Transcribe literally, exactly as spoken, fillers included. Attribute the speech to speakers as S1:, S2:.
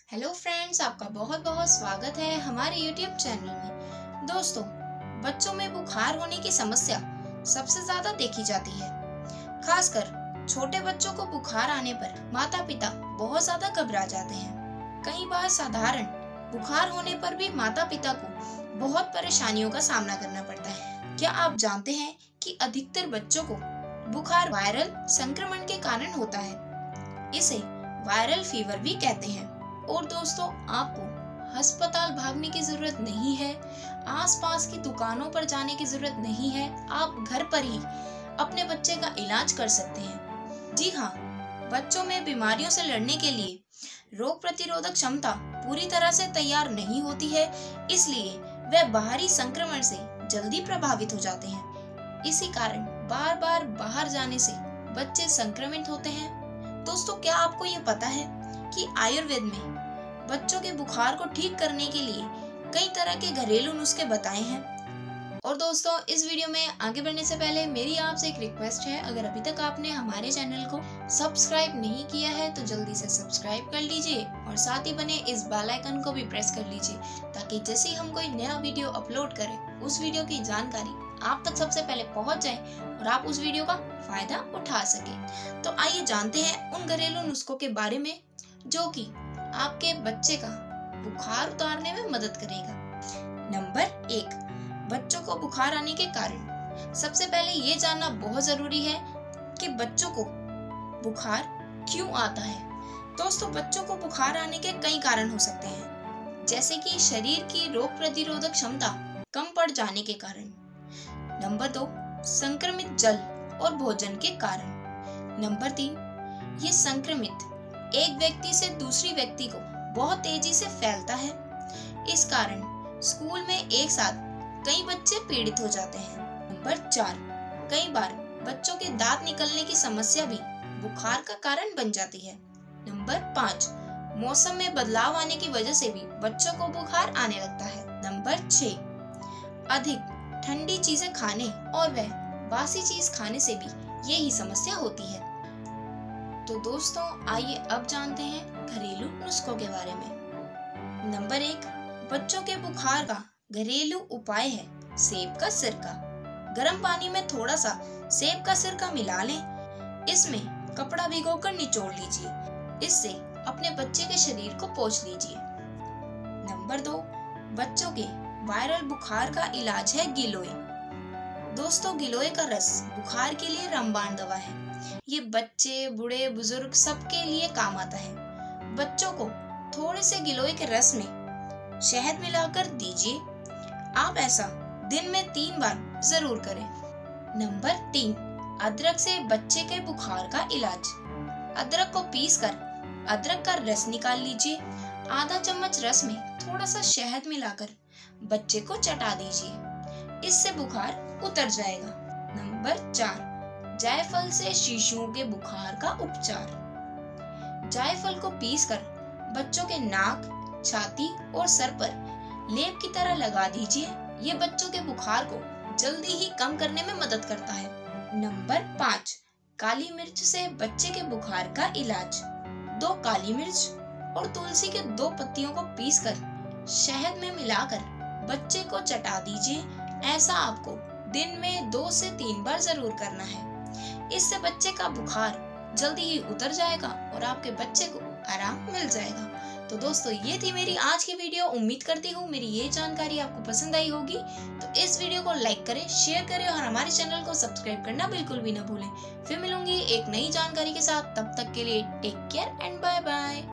S1: Hello friends, आपका बहुत बहुत स्वागत है हमारे यूट्यूब चैनल में। दोस्तों, बच्चों में बुखार होने की समस्या सबसे ज्यादा देखी जाती है। खासकर छोटे बच्चों को बुखार आने पर माता पिता बहुत ज्यादा घबरा जाते हैं। कई बार साधारण बुखार होने पर भी माता पिता को बहुत परेशानियों का सामना करना पड़ता है। क्या आप जानते हैं कि अधिकतर बच्चों को बुखार वायरल संक्रमण के कारण होता है? इसे वायरल फीवर भी कहते हैं। और दोस्तों, आपको अस्पताल भागने की जरूरत नहीं है, आसपास की दुकानों पर जाने की जरूरत नहीं है। आप घर पर ही अपने बच्चे का इलाज कर सकते हैं। जी हाँ, बच्चों में बीमारियों से लड़ने के लिए रोग प्रतिरोधक क्षमता पूरी तरह से तैयार नहीं होती है, इसलिए वे बाहरी संक्रमण से जल्दी प्रभावित हो जाते हैं। इसी कारण बार बार बाहर जाने से बच्चे संक्रमित होते हैं। दोस्तों, क्या आपको ये पता है कि आयुर्वेद में बच्चों के बुखार को ठीक करने के लिए कई तरह के घरेलू नुस्खे बताए हैं? और दोस्तों, इस वीडियो में आगे बढ़ने से पहले मेरी आपसे एक रिक्वेस्ट है, अगर अभी तक आपने हमारे चैनल को सब्सक्राइब नहीं किया है तो जल्दी से सब्सक्राइब कर लीजिए और साथ ही बने इस बेल आइकन को भी प्रेस कर लीजिए, ताकि जैसे ही हम कोई नया वीडियो अपलोड करें उस वीडियो की जानकारी आप तक सबसे पहले पहुंच जाए और आप उस वीडियो का फायदा उठा सके। तो आइए जानते हैं उन घरेलू नुस्खों के बारे में जो कि आपके बच्चे का बुखार उतारने में मदद करेगा। नंबर एक, बच्चों को बुखार आने के कारण। सबसे पहले ये जानना बहुत जरूरी है कि बच्चों को बुखार क्यों आता है। दोस्तों, बच्चों को बुखार आने के कई कारण हो सकते हैं, जैसे कि शरीर की रोग प्रतिरोधक क्षमता कम पड़ जाने के कारण। नंबर दो, संक्रमित जल और भोजन के कारण। नंबर तीन, ये संक्रमित एक व्यक्ति से दूसरी व्यक्ति को बहुत तेजी से फैलता है। इस कारण स्कूल में एक साथ कई बच्चे पीड़ित हो जाते हैं। नंबर चार, कई बार बच्चों के दांत निकलने की समस्या भी बुखार का कारण बन जाती है। नंबर पाँच, मौसम में बदलाव आने की वजह से भी बच्चों को बुखार आने लगता है। नंबर छह, अधिक ठंडी चीजें खाने और वह बासी चीज खाने से भी यही समस्या होती है। तो दोस्तों, आइए अब जानते हैं घरेलू नुस्खों के बारे में। नंबर एक, बच्चों के बुखार का घरेलू उपाय है सेब का सिरका। गर्म पानी में थोड़ा सा सेब का सिरका मिला लें, इसमें कपड़ा भिगोकर निचोड़ लीजिए। इससे अपने बच्चे के शरीर को पोंछ लीजिए। नंबर दो, बच्चों के वायरल बुखार का इलाज है गिलोय। दोस्तों, गिलोय का रस बुखार के लिए रामबाण दवा है। ये बच्चे, बूढ़े, बुजुर्ग सबके लिए काम आता है। बच्चों को थोड़े से गिलोय के रस में शहद मिलाकर दीजिए। आप ऐसा दिन में तीन बार जरूर करें। नंबर तीन, अदरक से बच्चे के बुखार का इलाज। अदरक को पीसकर अदरक का रस निकाल लीजिए। आधा चम्मच रस में थोड़ा सा शहद मिलाकर बच्चे को चटा दीजिए, इससे बुखार उतर जाएगा। नंबर चार, जायफल से शिशुओं के बुखार का उपचार। जायफल को पीसकर बच्चों के नाक, छाती और सर पर लेप की तरह लगा दीजिए। ये बच्चों के बुखार को जल्दी ही कम करने में मदद करता है। नंबर पाँच, काली मिर्च से बच्चे के बुखार का इलाज। दो काली मिर्च और तुलसी के दो पत्तियों को पीसकर शहद में मिलाकर बच्चे को चटा दीजिए। ऐसा आपको दिन में दो से तीन बार जरूर करना है। इससे बच्चे का बुखार जल्दी ही उतर जाएगा और आपके बच्चे को आराम मिल जाएगा। तो दोस्तों, ये थी मेरी आज की वीडियो। उम्मीद करती हूँ मेरी ये जानकारी आपको पसंद आई होगी। तो इस वीडियो को लाइक करें, शेयर करें और हमारे चैनल को सब्सक्राइब करना बिल्कुल भी ना भूलें। फिर मिलूंगी एक नई जानकारी के साथ। तब तक के लिए take care and bye bye.